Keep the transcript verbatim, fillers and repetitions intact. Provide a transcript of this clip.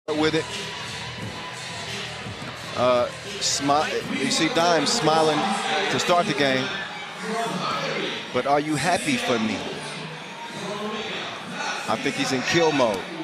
with it. Uh, smile. You see Dime smiling to start the game. But are you happy for me? I think he's in kill mode.